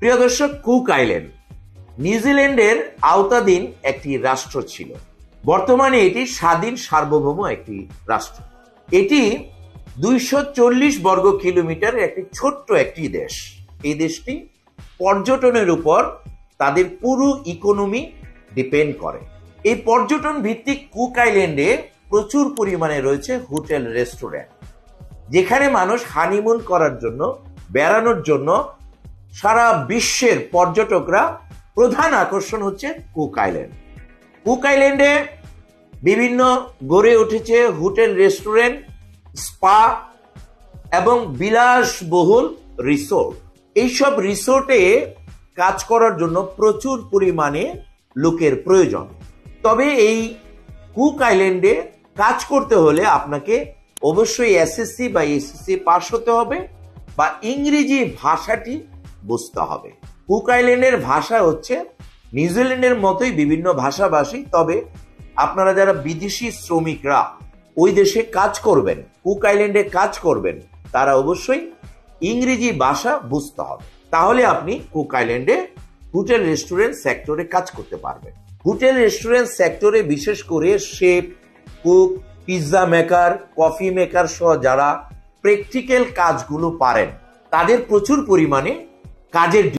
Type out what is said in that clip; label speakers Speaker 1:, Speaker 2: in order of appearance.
Speaker 1: প্রিয় দর্শক, cook island নিউজিল্যান্ডের আওতাধীন একটি রাষ্ট্র ছিল। বর্তমানে এটি স্বাধীন সার্বভৌম একটি রাষ্ট্র। এটি 240 বর্গ কিলোমিটারের একটি ছোট্ট একটি দেশ। এই দেশটি পর্যটনের উপর তাদের পুরো ইকোনমি ডিপেন্ড করে। এই পর্যটন ভিত্তিক কুক আইল্যান্ডে প্রচুর পরিমাণে রয়েছে হোটেল, রেস্টুরেন্ট, যেখানে মানুষ হানিমুন করার জন্য, বেড়ানোর জন্য সারা বিশ্বের পর্যটকরা প্রধান আকর্ষণ হচ্ছে কুক আইল্যান্ড। কুক আইল্যান্ডে বিভিন্ন গড়ে উঠেছে হোটেল, রেস্টুরেন্ট, স্পা এবং বিলাসবহুল রিসোর্ট। এইসব রিসোর্টে কাজ করার জন্য প্রচুর পরিমাণে লোকের প্রয়োজন। তবে এই কুক আইল্যান্ডে কাজ করতে হলে আপনাকে অবশ্যই এসএসসি বা এসএসসি পাস হতে হবে বা ইংরেজি ভাষাটি বুঝতে হবে। কুক আইল্যান্ডের ভাষা হচ্ছে নিউজিল্যান্ডের মতোই বিভিন্ন ভাষাভাষী। তবে আপনারা যারা বিদেশি শ্রমিকরা ওই দেশে কাজ করবেন, কুক আইল্যান্ডে কাজ করবেন, তারা অবশ্যই ইংরেজি ভাষা বুঝতে হবে। তাহলে আপনি কুক আইল্যান্ডে হোটেল, রেস্টুরেন্ট সেক্টরে কাজ করতে পারবেন। হোটেল, রেস্টুরেন্ট সেক্টরে বিশেষ করে chef, cook, pizza maker, coffee maker সহ যারা প্র্যাকটিক্যাল কাজগুলো পারেন, তাদের প্রচুর পরিমাণে কাজের